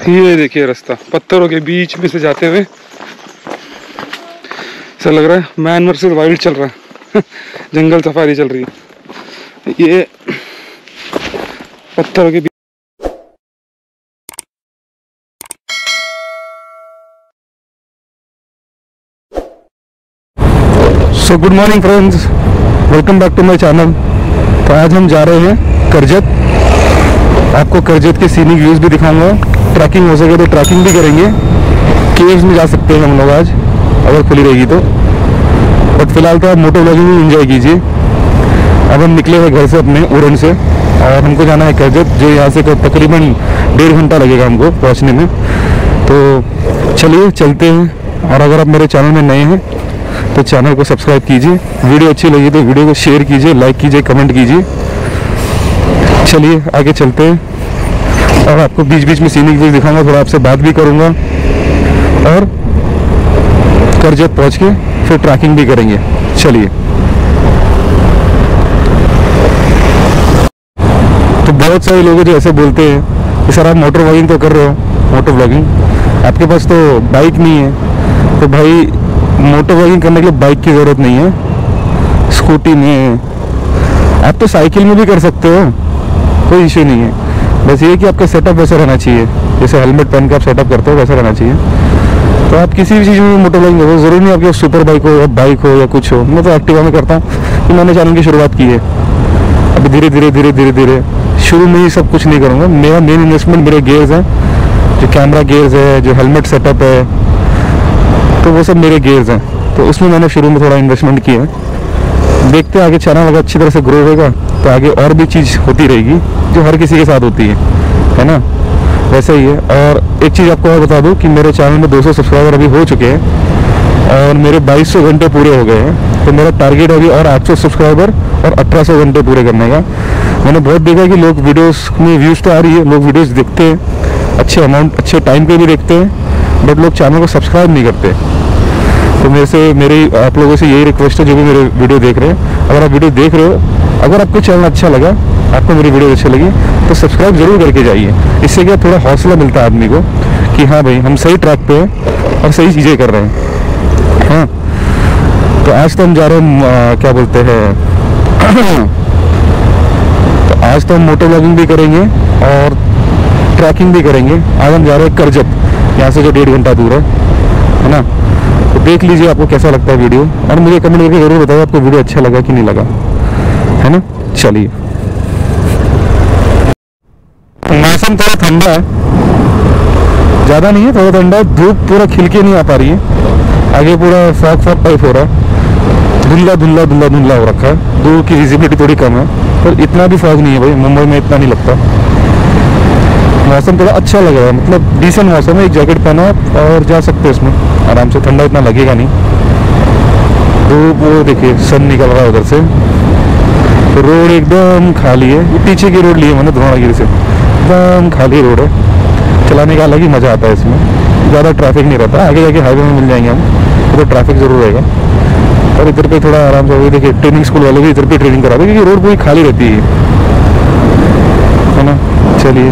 ये देखिए रास्ता पत्थरों के बीच में से जाते हुए ऐसा लग रहा है मैन वर्सेस वाइल्ड चल रहा है जंगल सफारी चल रही है। ये पत्थरों के बीच। So good morning friends, welcome back to my channel. तो आज हम जा रहे हैं करजत। आपको करजत के सीनिक व्यूज भी दिखाऊंगा, ट्रैकिंग हो सके तो ट्रैकिंग भी करेंगे। केव्स में जा सकते हैं हम लोग आज अगर खुली रहेगी तो, बट फिलहाल तो आप मोटो ब्लॉगिंग भी एंजॉय कीजिए। अब हम निकले हैं घर से अपने उरण से और हमको जाना है करजत, जो यहाँ से तकरीबन 1.5 घंटा लगेगा हमको पहुँचने में। तो चलिए चलते हैं। और अगर आप मेरे चैनल में नए हैं तो चैनल को सब्सक्राइब कीजिए, वीडियो अच्छी लगी तो वीडियो को शेयर कीजिए, लाइक कीजिए, कमेंट कीजिए। चलिए आगे चलते हैं और आपको बीच बीच में सीनिक व्यू दिखाऊंगा, थोड़ा आपसे बात भी करूंगा और करजत पहुंच के फिर ट्रैकिंग भी करेंगे। चलिए। तो बहुत सारे लोग जो ऐसे बोलते हैं कि सर आप मोटर व्लॉगिंग तो कर रहे हो, मोटर व्लॉगिंग आपके पास तो बाइक नहीं है। तो भाई मोटर व्लॉगिंग करने के लिए बाइक की ज़रूरत नहीं है, स्कूटी में आप तो साइकिल में भी कर सकते हो, कोई इश्यू नहीं है। बस ये कि आपका सेटअप वैसा रहना चाहिए, जैसे हेलमेट पहन के आप सेटअप करते हो वैसा रहना चाहिए। तो आप किसी भी चीज़ में मोटर व्लॉगिंग करो, ज़रूरी नहीं आपके सुपर बाइक हो या बाइक हो या कुछ हो। मैं तो एक्टिवा में करता हूँ कि मैंने चैनल की शुरुआत की है। अभी धीरे धीरे शुरू में ही सब कुछ नहीं करूँगा। मेरा मेन इन्वेस्टमेंट मेरे गेयर्स हैं, जो कैमरा गेयर्स है, जो हेलमेट सेटअप है, तो वो सब मेरे गेयर्स हैं। तो उसमें मैंने शुरू में थोड़ा इन्वेस्टमेंट किया है। देखते हैं आगे चैनल अगर अच्छी तरह से ग्रो होगा तो आगे और भी चीज़ होती रहेगी जो हर किसी के साथ होती है ना, वैसा ही है। और एक चीज़ आपको और बता दूं कि मेरे चैनल में 200 सब्सक्राइबर अभी हो चुके हैं और मेरे 2200 घंटे पूरे हो गए हैं। तो मेरा टारगेट है अभी और 800 सब्सक्राइबर और 1800 घंटे पूरे करने का। मैंने बहुत देखा कि लोग वीडियोस में व्यूज़ तो आ रही है, लोग वीडियोस देखते हैं, अच्छे अमाउंट अच्छे टाइम पे भी देखते हैं, बट लोग चैनल को सब्सक्राइब नहीं करते। तो मेरी आप लोगों से यही रिक्वेस्ट है जो भी मेरे वीडियो देख रहे हैं, अगर आप वीडियो देख रहे हो, अगर आपको चैनल अच्छा लगा, आपको मेरी वीडियो अच्छी लगी तो सब्सक्राइब जरूर करके जाइए। इससे क्या थोड़ा हौसला मिलता है आदमी को कि हाँ भाई हम सही ट्रैक पे हैं और सही चीज़ें कर रहे हैं। हाँ, तो आज तो हम जा रहे हैं क्या बोलते हैं तो आज तो हम मोटर व्लॉगिंग भी करेंगे और ट्रैकिंग भी करेंगे। आज हम जा रहे हैं करजत, यहाँ से जो 1.5 घंटा दूर है ना। तो देख लीजिए आपको कैसा लगता है वीडियो और मुझे कमेंट करके जरूर बताओ आपको वीडियो अच्छा लगा कि नहीं लगा, है ना। चलिए। मौसम थोड़ा ठंडा है, ज़्यादा नहीं है, थोड़ा ठंडा है। धूप पूरा खिल के नहीं आ पा रही है, आगे पूरा फॉग टाइप हो रहा है, धुंधला हो रखा है। दूर की विजिबिलिटी थोड़ी कम है, पर इतना भी फॉग नहीं है भाई, मुंबई में इतना नहीं लगता। मौसम थोड़ा अच्छा लग रहा है, मतलब डिसेंट मौसम है। एक जैकेट पहना और जा सकते हैं इसमें आराम से, ठंडा इतना लगेगा नहीं। तो वो देखिए सन निकल रहा है उधर से, तो रोड एकदम खाली है। ये पीछे की रोड ली है मैंने द्रोणागिरी से, एकदम खाली रोड है। चलाने का अलग ही मज़ा आता है इसमें, ज़्यादा ट्रैफिक नहीं रहता। आगे जाके हाईवे में मिल जाएंगे हम, तो ट्रैफिक ज़रूर रहेगा। और इधर पे थोड़ा आराम से, देखिए ट्रेनिंग स्कूल वाले भी इधर पे ट्रेनिंग करा दे क्योंकि रोड पूरी खाली रहती है ना। चलिए।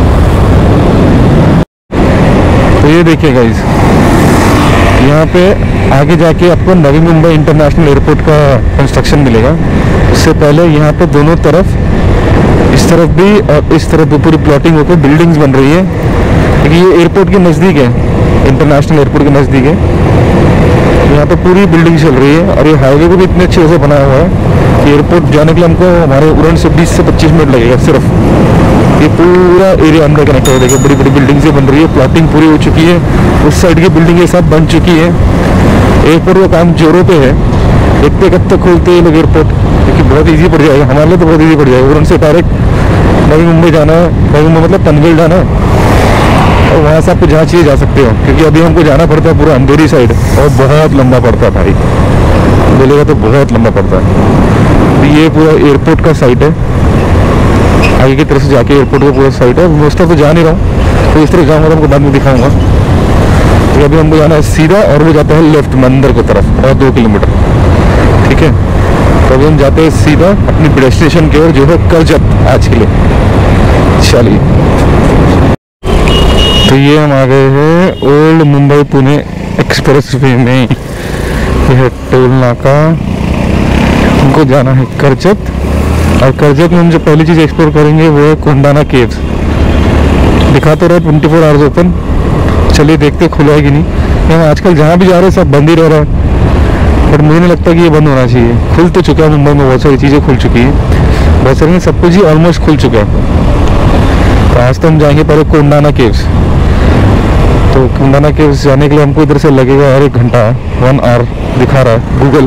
तो ये देखिए गाइस, यहाँ पे आगे जाके आपको नवी मुंबई इंटरनेशनल एयरपोर्ट का कंस्ट्रक्शन मिलेगा। उससे पहले यहाँ पे दोनों तरफ, इस तरफ भी और इस तरफ भी पूरी प्लॉटिंग होकर बिल्डिंग्स बन रही है, क्योंकि ये एयरपोर्ट के नज़दीक है, इंटरनेशनल एयरपोर्ट के नज़दीक है। यहाँ पे पूरी बिल्डिंग चल रही है और ये हाईवे को भी इतने अच्छे से बनाया हुआ है कि एयरपोर्ट जाने के लिए हमको हमारे उरण से 20 से 25 मिनट लगेगा सिर्फ। ये पूरा एरिया अंदर कनेक्ट हो, देखिए बड़ी बड़ी बिल्डिंग्स बन रही है, प्लॉटिंग पूरी हो चुकी है, उस साइड की बिल्डिंगें सब बन चुकी है। एयरपोर्ट का काम जोरों पे है, देखते कब तक खोलते हैं लोग एयरपोर्ट, क्योंकि बहुत ईजी पड़ जाएगा हमारे लिए, तो बहुत ईजी पड़ जाएगा। उरण से डायरेक्ट नवी मुंबई जाना है, नवी मुंबई मतलब पनवेल जाना है, और वहाँ से आप जहाँ चाहिए जा सकते हो। क्योंकि अभी हमको जाना पड़ता है पूरा अंधेरी साइड और बहुत लंबा पड़ता है भाई, बोलेगा तो बहुत लंबा पड़ता है। ये पूरा एयरपोर्ट का साइड है, आगे की तरफ से जाके एयरपोर्ट का पूरा साइड है। मैं उस तरफ तो जा नहीं रहा हूँ, तो इस तरफ जाऊँगा तो हमको बाद में दिखाऊँगा। तो अभी हमको जाना है सीधा और वो जाता है लेफ्ट मंदिर की तरफ और 2 किलोमीटर, ठीक है। तो अभी हम जाते हैं सीधा अपनी डेस्टिनेशन की ओर, जो है करजत आज के लिए। चलिए। तो ये हम आ गए हैं old Mumbai Pune expressway में। यह है टोल नाका। हमको जाना है कर्जत, और कर्जत में हम जो पहली चीज़ एक्सप्लोर करेंगे वो है कोंडाना केव्स। दिखा तो रहा है 24 आवर्स ओपन, चलिए देखते खुला है कि नहीं। यहाँ आजकल जहाँ भी जा रहे हैं सब बंद ही रह रहा है, बट मुझे नहीं लगता कि ये बंद होना चाहिए। खुल तो चुका है, मुंबई में बहुत सारी चीज़ें खुल चुकी हैं, बहुत सारी सब कुछ ही ऑलमोस्ट खुल चुका है। तो आज तो हम जाएंगे पहले कोंडाना केव्स। तो कोंडाना केव्स जाने के लिए हमको इधर से लगेगा और 1 घंटा, 1 आवर दिखा रहा है गूगल।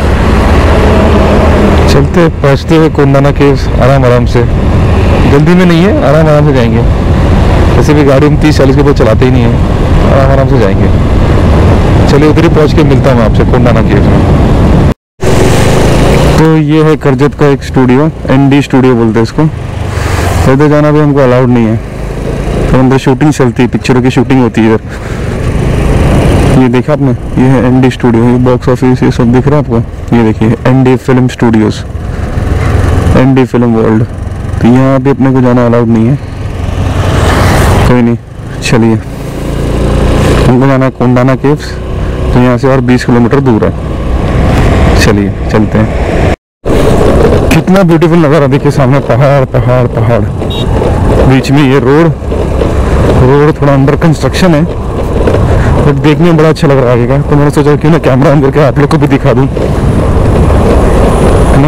चलते पहुँचते हुए कोंडाना केव्स आराम आराम से, जल्दी में नहीं है, आराम आराम से जाएंगे। वैसे भी गाड़ी हम 30-40 के ऊपर चलाते ही नहीं है, आराम आराम से जाएंगे। चलिए उधर ही पहुँच के मिलता हूँ आपसे कोंडाना केव्स में। तो ये है कर्जत का एक स्टूडियो, ND स्टूडियो बोलते हैं इसको। तो इधर जाना भी हमको अलाउड नहीं है, तो अंदर शूटिंग चलती है, पिक्चरों की शूटिंग होती है इधर। ये देखा आपने, ये है ND स्टूडियो, ये बॉक्स ऑफिस ये सब दिख रहा है आपको। ये देखिए ND film studios, ND film world. तो यहाँ पे अपने को जाना अलाउड नहीं है, कोई नहीं। चलिए हमको जाना है कोंडाना केव्स, तो यहाँ से और 20 किलोमीटर दूर है। चलिए चलते हैं। कितना ब्यूटीफुल नज़ारा देखिए, सामने पहाड़ पहाड़ पहाड़, बीच में ये रोड थोड़ा अंडर कंस्ट्रक्शन है, बट देखने में बड़ा अच्छा लग रहा है आगे का। तो मैंने सोचा कि ना कैमरा ऑन करके आप लोग को भी दिखा दूँ, है ना।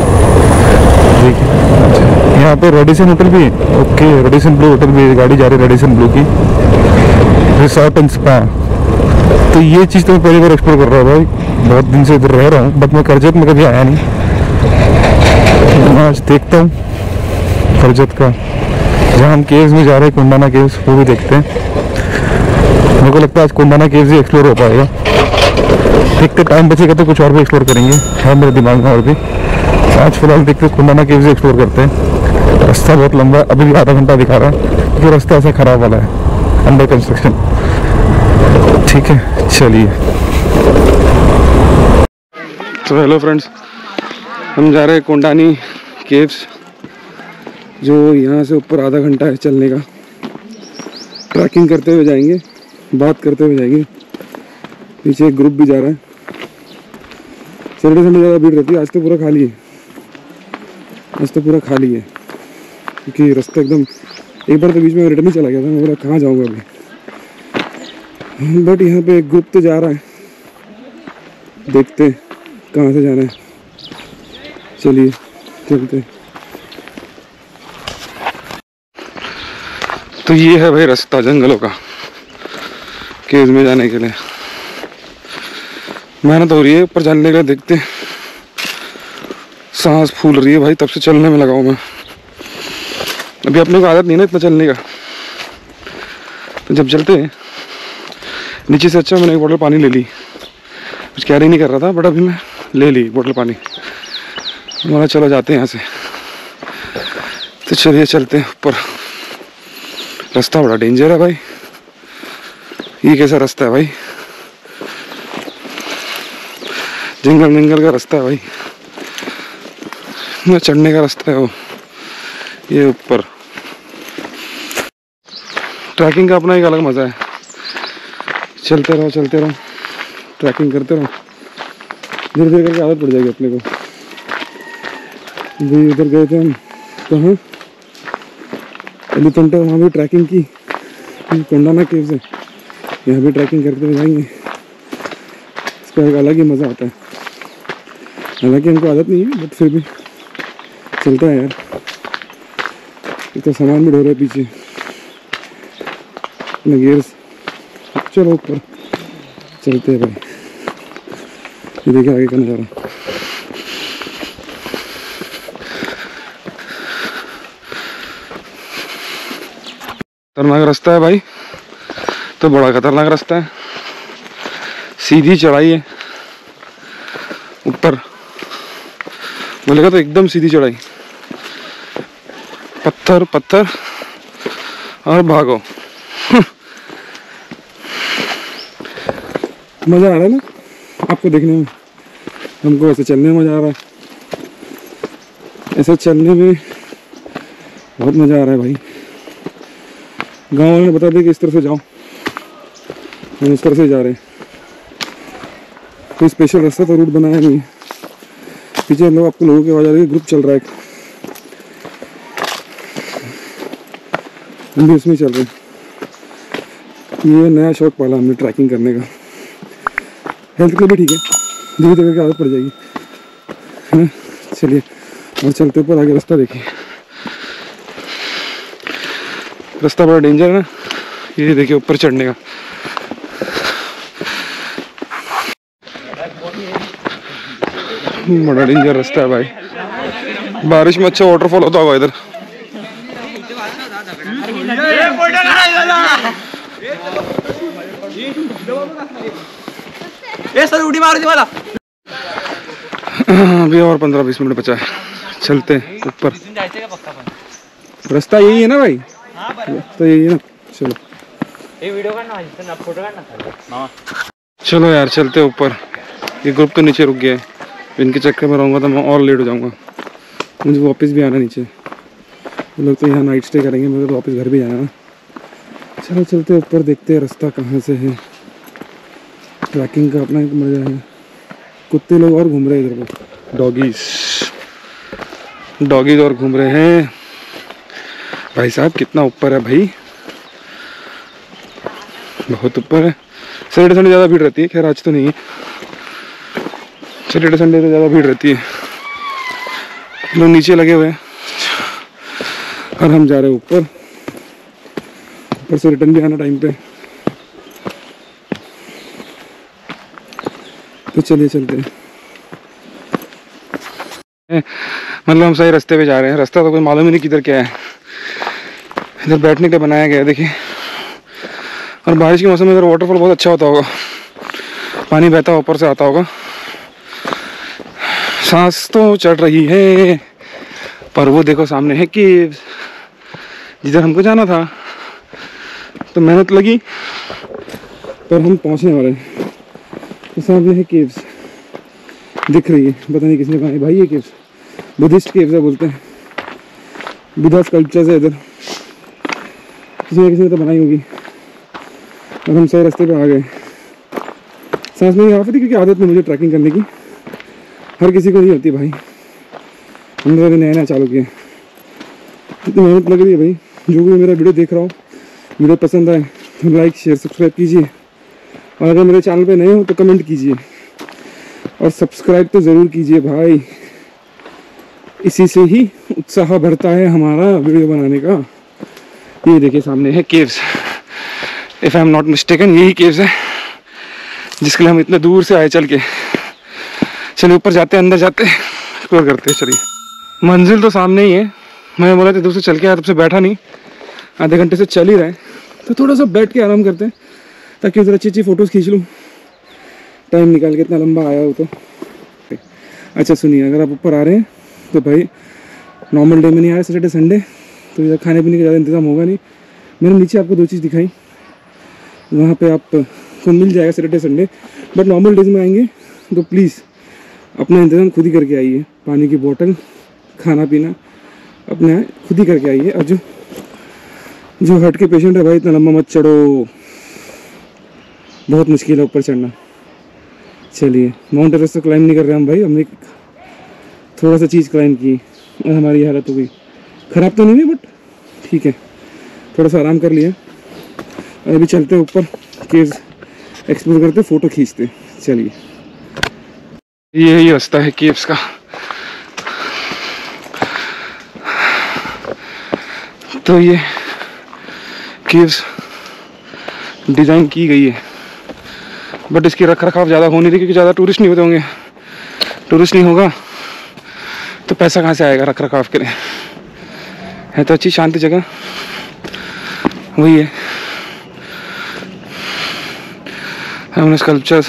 देखिए यहाँ पे रेडिसन होटल भी है, ओके रेडिसन ब्लू होटल भी है। गाड़ी जा रही है रेडिसन ब्लू की, रिसोर्ट एंड स्पा। तो ये चीज़ तो मैं पहली बार एक्सप्लोर कर रहा हूँ भाई, बहुत दिन से इधर रह रहा हूँ, बट मैं कर्जत में कभी आया नहीं। आज देखता हूँ कर्जत का, जहाँ हम केव्स में जा रहे हैं कोंडाना केव्स, वो भी देखते हैं। मेरे को लगता है आज कोंडाना केव्स ही एक्सप्लोर हो पाएगा। देखते टाइम बचेगा तो कुछ और भी एक्सप्लोर करेंगे, है मेरे दिमाग में और भी। आज फिलहाल देखते कोंडाना केव्स एक्सप्लोर करते हैं। रास्ता बहुत लंबा है, अभी भी आधा घंटा दिखा रहा है क्योंकि रास्ता ऐसा खराब वाला है, अंडर कंस्ट्रक्शन। ठीक है चलिए। तो हेलो फ्रेंड्स, हम जा रहे हैं कोंडानी केव्स, जो यहाँ से ऊपर आधा घंटा है चलने का। ट्रैकिंग करते हुए जाएंगे, बात करते हुए जाएंगे। पीछे एक ग्रुप भी जा रहा है। सैटरडे संडे ज़्यादा भीड़ रहती है, आज तो पूरा खाली है। आज तो पूरा खाली है क्योंकि रास्ता एकदम, एक बार तो बीच में रिटर्न ही चला गया था। मैं बोला कहाँ जाऊँगा अभी, बट यहाँ पे एक ग्रुप तो जा रहा है, देखते कहाँ से जाना है। चलिए चलते। तो ये है भाई रास्ता जंगलों का केव्स में जाने के लिए। मेहनत हो रही है ऊपर जाने के लिए, देखते सांस फूल रही है भाई, तब से चलने में लगा हूँ मैं। अभी अपने को आदत नहीं ना इतना चलने का, तो जब चलते हैं नीचे से अच्छा मैंने एक बोतल पानी ले ली। कुछ कैरी नहीं कर रहा था, बट अभी मैं ले ली बोतल पानी। हमारा चलो जाते हैं यहाँ से। तो चलिए चलते हैं ऊपर। रास्ता बड़ा डेंजर है भाई, ये कैसा रास्ता है भाई, जंगल का रास्ता है भाई। ना चढ़ने का रास्ता है वो, ये ऊपर। ट्रैकिंग का अपना एक अलग मज़ा है। चलते रहो ट्रैकिंग करते रहो, धीरे धीरे करके आदत पड़ जाएगी अपने को। भी उधर गए थे हम, कहाँ एलिफेंटा, वहाँ भी ट्रैकिंग की। कोंडाना केव्स है, यहाँ भी ट्रैकिंग करते हुए जाएंगे। इसका एक अलग ही मज़ा आता है। हालांकि हमको आदत नहीं है, बट फिर भी चलता है यार। इतना सामान भी ढो रहा है पीछे अपने गियर्स। चलो ऊपर चलते हैं भाई, ये देखिए आगे का नज़ारा। खतरनाक रास्ता है भाई, तो बड़ा खतरनाक रास्ता है। सीधी चढ़ाई है ऊपर, बोलेगा तो एकदम सीधी चढ़ाई, पत्थर पत्थर और भागो। मज़ा आ रहा है ना आपको देखने में, हमको ऐसे चलने में मज़ा आ रहा है। ऐसे चलने में बहुत मज़ा आ रहा है भाई। गाँव वाले ने बता दिया कि इस तरह से जाओ, हम इस तरह से जा रहे हैं। कोई स्पेशल रास्ता तो रूट बनाया नहीं। पीछे लोग, आपको लोगों की आवाज़ आ रही है, ग्रुप चल रहा है, हम भी उसमें चल रहे हैं। ये नया शौक पाला हमने ट्रैकिंग करने का, हेल्थ के लिए भी ठीक है, धीरे धीरे करके आदत पड़ जाएगी, है ना। चलिए और चलते ऊपर आगे। रास्ता देखिए, रास्ता बड़ा डेंजर है ना, ये देखिए ऊपर चढ़ने का। बड़ा डेंजर रास्ता है भाई, बारिश में अच्छा वाटरफॉल होता होगा इधर। अभी और 15-20 मिनट बचा है, चलते हैं ऊपर। रास्ता यही है ना भाई, रास्ता यही है ना। चलो चलो यार, चलते ऊपर। ये ग्रुप तो नीचे रुक गया है, इनके चक्कर में रहूँगा तो मैं और लेट हो जाऊँगा। मुझे वापस भी आना नीचे, लोग तो यहाँ नाइट स्टे करेंगे, मुझे तो वापस घर भी जाना है। चलो चलते ऊपर, देखते हैं रास्ता कहाँ से है। ट्रैकिंग का अपना एक मजा है। कुत्ते लोग और घूम रहे हैं इधर को, डॉगीज और घूम रहे हैं। भाई साहब कितना ऊपर है भाई, बहुत ऊपर है। सैटरडे संडे ज़्यादा भीड़ रहती है, खैर आज तो नहीं है। सैटरडे संडे तो ज़्यादा भीड़ रहती है, लोग नीचे लगे हुए हैं और हम जा रहे हैं ऊपर। ऊपर से रिटर्न भी आना टाइम पे, तो चलिए चलते हैं। मतलब हम सही रास्ते पे जा रहे हैं, रास्ता तो कोई मालूम ही नहीं किधर क्या है। इधर बैठने के लिए बनाया गया है, देखिए। और बारिश के मौसम में इधर वाटरफॉल बहुत अच्छा होता होगा, पानी बहता ऊपर से आता होगा। सांस तो चढ़ रही है, पर वो देखो सामने है केव्स, जिधर हमको जाना था। तो मेहनत लगी, पर हम पहुंचने वाले हैं। तो सामने है केव्स, दिख रही है, पता नहीं किसने कहा है भाई ये केव्स। बुद्धिस्ट केव्स है बोलते हैं, बुद्धा स्कल्पचर्स है इधर, किसी ने तो बनाई होगी। और हम सही रास्ते पे आ गए। सांस में आफत है, क्योंकि आदत नहीं मुझे ट्रैकिंग करने की, हर किसी को नहीं होती भाई। हमने अभी नया नया चालू किया, इतनी मेहनत लग रही है भाई। जो भी मेरा वीडियो देख रहा हो, वीडियो पसंद आए तो लाइक शेयर सब्सक्राइब कीजिए, और अगर मेरे चैनल पे नए हो तो कमेंट कीजिए, और सब्सक्राइब तो ज़रूर कीजिए भाई। इसी से ही उत्साह बढ़ता है हमारा वीडियो बनाने का। ये देखिए सामने है caves, if I am not mistaken यही केव्स है जिसके लिए हम इतने दूर से आए चल के। चलिए ऊपर जाते हैं, अंदर जाते हैं, एक्सप्लोर करते हैं। चलिए, मंजिल तो सामने ही है। मैं बोला था दूर से चल के आया, तब से बैठा नहीं, आधे घंटे से चल ही रहे हैं। तो थोड़ा सा बैठ के आराम करते हैं, ताकि उधर अच्छी अच्छी फ़ोटोज़ खींच लूँ, टाइम निकाल के। इतना लंबा आया हो तो। अच्छा सुनिए, अगर आप ऊपर आ रहे हैं तो भाई नॉर्मल डे में नहीं आ रहे, सैटरडे संडे, तो इधर खाने पीने का ज़्यादा इंतज़ाम होगा नहीं। मैंने नीचे आपको 2 चीज़ दिखाई, वहाँ पे आपको मिल जाएगा Saturday Sunday. But normal days में आएंगे तो प्लीज़ अपना इंतज़ाम खुद ही करके आइए। पानी की बोतल, खाना पीना अपने खुद ही करके आइए। और जो हार्ट के पेशेंट है भाई, इतना लंबा मत चढ़ो, बहुत मुश्किल है ऊपर चढ़ना। चलिए, माउंट एवरेस्ट तो क्लाइंब नहीं कर रहे हम भाई, हमने थोड़ा सा चीज़ क्लाइंब की और हमारी हालत हो गई। ख़राब तो नहीं हुई, बट ठीक है, थोड़ा सा आराम कर लिया। और अभी चलते हैं ऊपर, केव्स एक्सप्लोर करते, फ़ोटो खींचते। चलिए, यही रास्ता है केव्स का। तो ये केव्स डिज़ाइन की गई है, बट इसकी रख रखाव ज़्यादा हो नहीं रही, क्योंकि ज़्यादा टूरिस्ट नहीं होते होंगे। टूरिस्ट नहीं होगा तो पैसा कहाँ से आएगा रख रखाव के लिए। है तो अच्छी शांति जगह, वही है। हमने स्कल्पचर्स,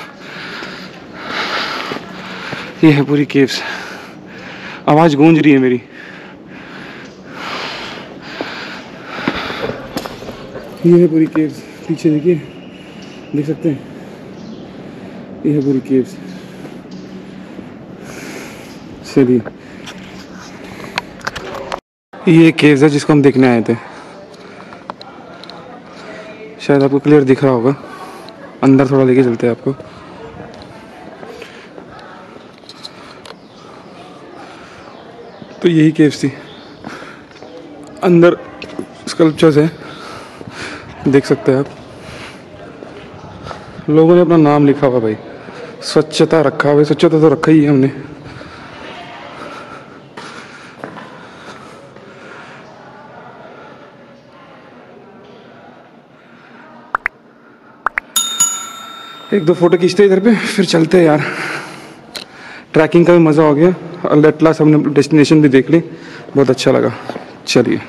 ये है पूरी केव्स। आवाज़ गूंज रही है मेरी। ये है पूरी केव्स, पीछे देखिए, देख सकते हैं, ये है पूरी केव्स। चलिए, ये केव्स है जिसको हम देखने आए थे। शायद आपको क्लियर दिख रहा होगा। अंदर थोड़ा लेके चलते हैं आपको। तो यही KFC अंदर स्कल्पचर्स है, देख सकते हैं आप। लोगों ने अपना नाम लिखा हुआ भाई, स्वच्छता रखा हुआ। स्वच्छता तो रखा ही है हमने। एक दो फोटो खींचते इधर पे, फिर चलते हैं यार। ट्रैकिंग का भी मज़ा हो गया और एट लास्ट हमने डेस्टिनेशन भी देख ली, बहुत अच्छा लगा। चलिए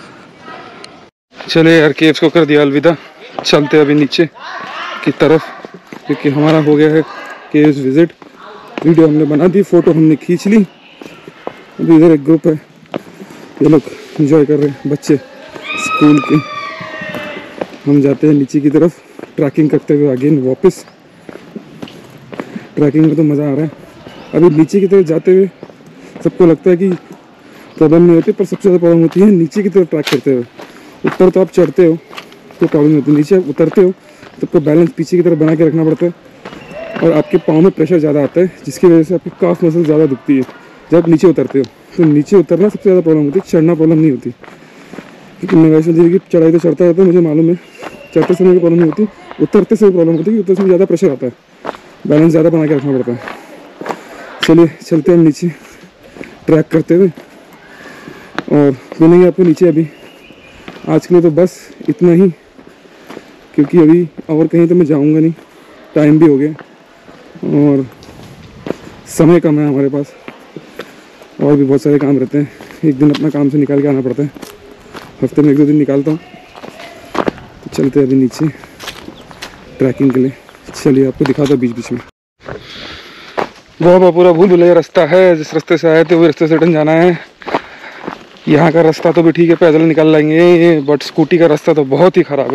यार, केव्स को कर दिया अलविदा। चलते अभी नीचे की तरफ, क्योंकि हमारा हो गया है केव्स विजिट। वीडियो हमने बना दी, फ़ोटो हमने खींच ली। अभी इधर एक ग्रुप है, ये लोग एंजॉय कर रहे हैं, बच्चे स्कूल के। हम जाते हैं नीचे की तरफ ट्रैकिंग करते हुए अगेन वापस। ट्रैकिंग में तो मज़ा आ रहा है। अभी नीचे की तरफ जाते हुए सबको लगता है कि प्रॉब्लम नहीं होती, पर सबसे ज़्यादा प्रॉब्लम होती है नीचे की तरफ ट्रैक करते हुए। ऊपर तो आप चढ़ते हो तो प्रॉब्लम नहीं होती, नीचे उतरते हो तो आपको बैलेंस पीछे की तरफ बना के रखना पड़ता है और आपके पाँव में प्रेशर ज़्यादा आता है, जिसकी वजह से आपकी काफ मसल ज़्यादा दुखती है जब आप नीचे उतरते हो। तो नीचे उतरना सबसे ज़्यादा प्रॉब्लम होती है, चढ़ना प्रॉब्लम नहीं होती। क्योंकि मैं वैष्णो देवी की चढ़ाई तो चढ़ता रहता हूँ, मुझे मालूम है। चढ़ते समय की प्रॉब्लम नहीं होती, उतरते समय प्रॉब्लम होती है। उतरते समय ज़्यादा प्रेशर आता है, बैलेंस ज़्यादा बना के रखना पड़ता है। चलिए चलते हैं नीचे ट्रैक करते हुए और मिलेंगे आपको नीचे। अभी आज के लिए तो बस इतना ही, क्योंकि अभी और कहीं तो मैं जाऊंगा नहीं, टाइम भी हो गया और समय कम है हमारे पास, और भी बहुत सारे काम रहते हैं। एक दिन अपना काम से निकाल के आना पड़ता है, हफ्ते में 1-2 दिन निकालता हूँ। तो चलते हैं अभी नीचे ट्रैकिंग के लिए। चलिए आपको दिखाता हूँ बीच बीच में। बहुत पूरा भूल भुलैया रास्ता है, जिस रास्ते से आए थे वही रास्ते से रिटर्न जाना है। यहाँ का रास्ता तो भी ठीक है, पैदल निकल लेंगे, बट स्कूटी का रास्ता तो बहुत ही ख़राब है।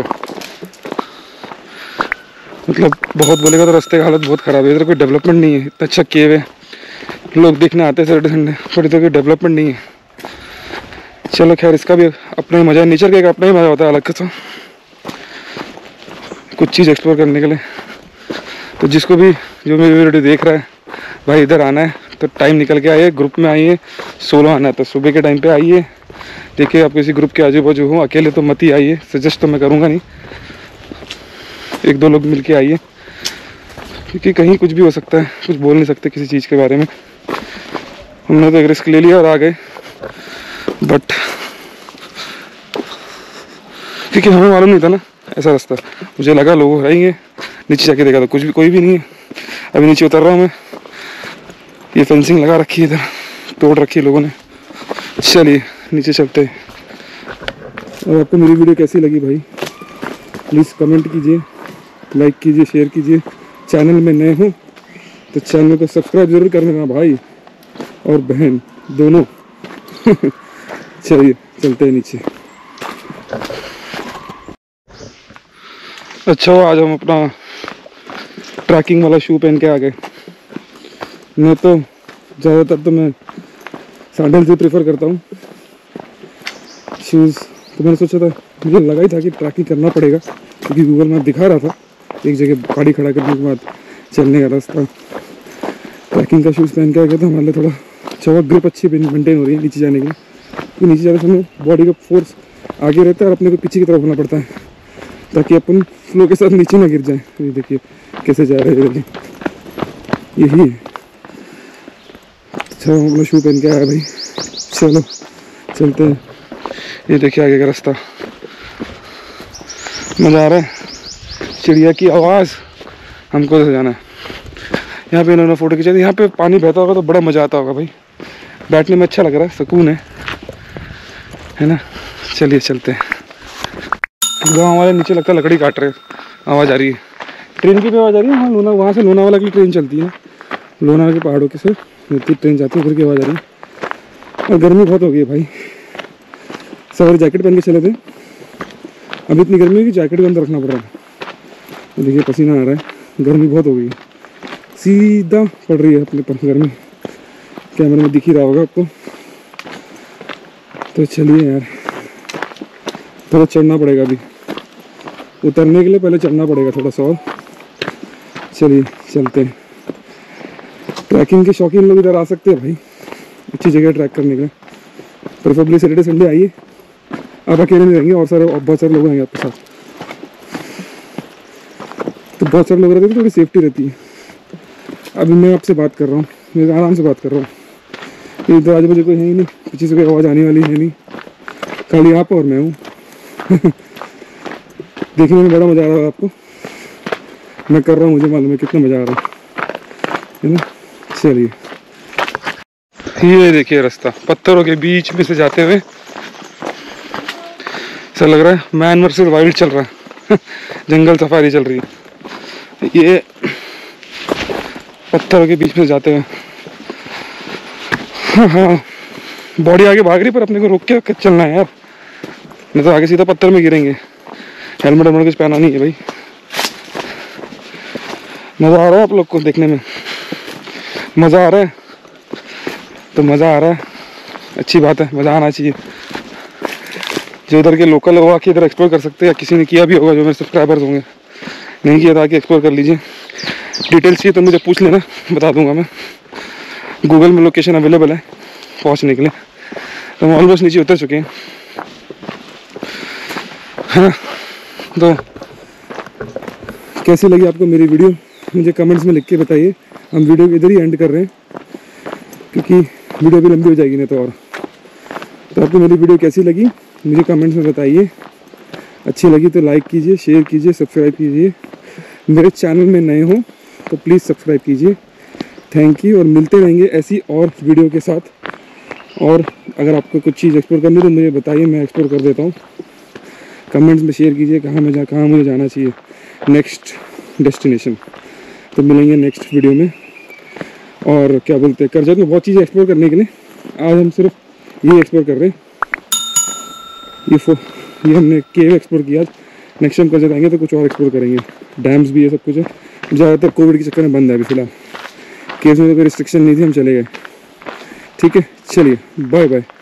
मतलब बहुत बोलेगा तो रास्ते का हालत बहुत ख़राब है। इधर कोई डेवलपमेंट नहीं है, इतना अच्छा केव है, लोग देखने आते हैं सैटरडे संडे, पर इधर कोई डेवलपमेंट नहीं है। चलो खैर, इसका भी अपना ही मज़ा है, नेचर का एक अपना ही मज़ा होता है अलग से, कुछ चीज़ एक्सप्लोर करने के लिए। तो जिसको भी जो मेरी वीडियो देख रहा है भाई, इधर आना है तो टाइम निकल के आइए, ग्रुप में आइए। सोलो आना है तो सुबह के टाइम पे आइए। देखिए आप किसी ग्रुप के आजू बाजू हो, अकेले तो मत ही आइए, सजेस्ट तो मैं करूँगा नहीं। 1-2 लोग मिल के आइए, क्योंकि कहीं कुछ भी हो सकता है, कुछ बोल नहीं सकते किसी चीज़ के बारे में। हमने तो एक रिस्क ले लिया और आ गए, बट क्योंकि हमें मालूम नहीं था ना ऐसा रास्ता। मुझे लगा लोग रहेंगे, नीचे जाके देखा तो कुछ भी कोई भी नहीं है। अभी नीचे उतर रहा हूँ मैं, ये फेंसिंग लगा रखी है, इधर तोड़ रखी है लोगों ने। चलिए नीचे चलते हैं। और आपको मेरी वीडियो कैसी लगी भाई, प्लीज़ कमेंट कीजिए, लाइक कीजिए, शेयर कीजिए। चैनल में नए हो तो चैनल को सब्सक्राइब जरूर कर लेना भाई और बहन दोनों। चलिए चलते हैं नीचे। अच्छा हो, आज हम अपना ट्रैकिंग वाला शू पहन के आ गए। मैं तो ज़्यादातर तो मैं सैंडल से प्रेफर करता हूँ शूज़। तो मैंने सोचा था, मुझे लगा ही था कि ट्रैकिंग करना पड़ेगा, क्योंकि गूगल मैप दिखा रहा था एक जगह गाड़ी खड़ा करने के बाद चलने का रास्ता। ट्रैकिंग का शूज़ पहन के आ गया था, हमारे लिए थोड़ा अच्छा ग्रिप अच्छी मेंटेन हो रही है नीचे जाने के लिए। तो नीचे जाने समय बॉडी का फोर्स आगे रहता है और अपने को पीछे की तरफ होना पड़ता है, ताकि अपन फ्लो के साथ नीचे ना गिर जाए। ये देखिए कैसे जा रहे हैं, देखिए यही है। अच्छा अपना शू पहन के आया भाई, चलो चलते हैं। ये देखिए आगे का रास्ता, मज़ा आ रहा है, चिड़िया की आवाज़। हमको तो जाना है। यहाँ पे इन्होंने फ़ोटो खींचा, यहाँ पे पानी बहता होगा तो बड़ा मज़ा आता होगा भाई, बैठने में अच्छा लग रहा है, सुकून है ना। चलिए चलते हैं। गाँव वाले नीचे लगता है लकड़ी काट रहे, आवाज़ आ रही है, ट्रेन की भी आवाज़ आ रही है। हाँ, वहाँ से लोनावाला की ट्रेन चलती है, लोनावाला के पहाड़ों के से ट्रेन जाती है, उधर की आवाज़ आ रही है। और गर्मी बहुत हो गई है भाई, सवेरे जैकेट पहन के चले थे, अभी इतनी गर्मी है कि जैकेट को अंदर रखना पड़ रहा है। देखिए पसीना आ रहा है, गर्मी बहुत हो गई है, सीधा पड़ रही है अपने पर गर्मी। कैमरे में दिख ही रहा होगा आपको। तो चलिए यार, थोड़ा चढ़ना पड़ेगा अभी, उतरने के लिए पहले चढ़ना पड़ेगा थोड़ा सा और। चलिए चलते हैं। ट्रैकिंग के शौकीन लोग इधर आ सकते हैं भाई, अच्छी जगह ट्रैक करने के लिए। प्रेफरेबली सैटरडे संडे आइए, आप अकेले नहीं रहेंगे और बहुत सारे लोग आएंगे आपके साथ, तो बहुत सारे लोग रहते हैं तो थोड़ी सेफ्टी रहती है। अभी मैं आपसे बात कर रहा हूँ, मैं आराम से बात कर रहा हूँ, ये तो आजू बाजू कोई है ही नहीं, पीछे से कोई आवाज़ आने वाली है नहीं, खाली आप और मैं हूँ। देखने में बड़ा मज़ा आ रहा है आपको, मैं कर रहा हूँ, मुझे मालूम है कितना मज़ा आ रहा है ना। चलिए ये देखिए रास्ता पत्थरों के बीच में से जाते हुए, ऐसा लग रहा है मैन वर्सेस वाइल्ड चल रहा है। जंगल सफारी चल रही है। ये पत्थरों के बीच में जाते हुए, हाँ बॉडी आगे भाग रही, पर अपने को रोक के चलना है यार, नहीं तो आगे सीधा पत्थर में गिरेंगे। हेलमेट वेलमेट कुछ पहना नहीं है भाई। मज़ा आ रहा है आप लोग को देखने में? मज़ा आ रहा है तो मज़ा आ रहा है, अच्छी बात है, मज़ा आना चाहिए। जो इधर के लोकल हो आके इधर एक्सप्लोर कर सकते हैं, या किसी ने किया भी होगा जो मेरे सब्सक्राइबर्स होंगे, नहीं किया था आके एक्सप्लोर कर लीजिए। डिटेल्स चाहिए तो मुझे पूछ लेना, बता दूंगा मैं। गूगल में लोकेशन अवेलेबल है पहुंचने के लिए। तो हम ऑलमोस्ट नीचे उतर चुके हैं, है ना। तो कैसी लगी आपको मेरी वीडियो, मुझे कमेंट्स में लिख के बताइए। हम वीडियो को इधर ही एंड कर रहे हैं क्योंकि वीडियो भी लंबी हो जाएगी नहीं तो। और तो आपको मेरी वीडियो कैसी लगी मुझे कमेंट्स में बताइए। अच्छी लगी तो लाइक कीजिए, शेयर कीजिए, सब्सक्राइब कीजिए। मेरे चैनल में नए हो तो प्लीज़ सब्सक्राइब कीजिए। थैंक यू, और मिलते रहेंगे ऐसी और वीडियो के साथ। और अगर आपको कुछ चीज़ एक्सप्लोर करनी तो मुझे बताइए, मैं एक्सप्लोर कर देता हूँ। कमेंट्स में शेयर कीजिए कहाँ मुझे जाना चाहिए नेक्स्ट डेस्टिनेशन। तो मिलेंगे नेक्स्ट वीडियो में। और क्या बोलते हैं, करजत में बहुत चीज़ें एक्सप्लोर करने के लिए, आज हम सिर्फ ये एक्सप्लोर कर रहे हैं। ये हमने केव एक्सप्लोर किया। नेक्स्ट टाइम करजत आएंगे तो कुछ और एक्सप्लोर करेंगे। डैम्स भी है, सब कुछ है। ज़्यादातर कोविड के चक्कर में बंद है अभी फिलहाल। केव्स में तो कोई रिस्ट्रिक्शन नहीं थी, हम चले गए। ठीक है, चलिए बाय बाय।